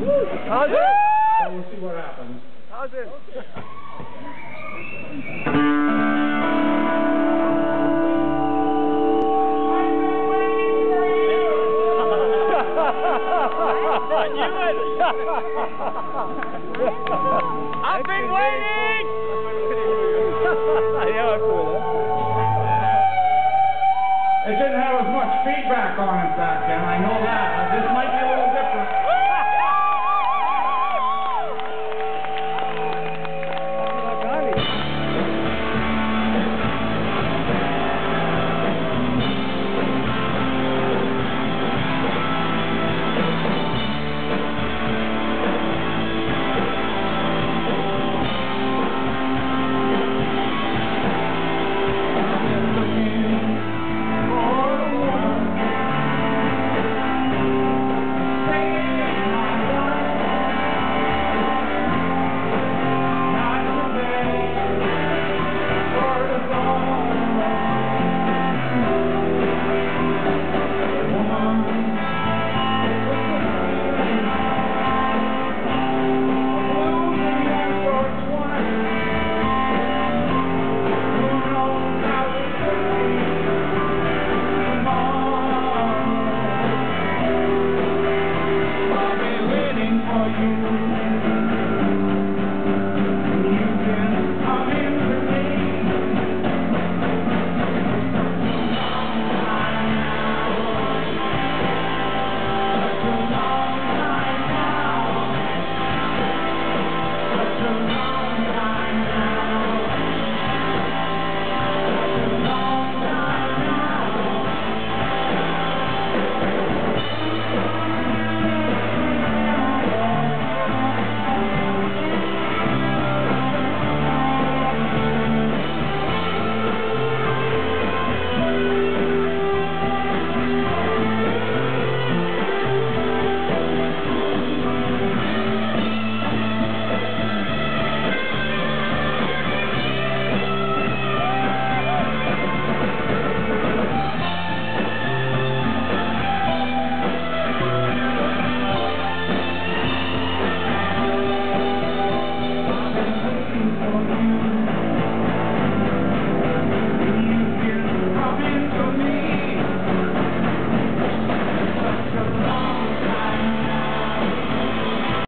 How's it? So we'll see what happens. How's it? I knew it! I've been waiting! Yeah, I feel that. It didn't have as much feedback on it back then, I know that. This might be a little different. For you.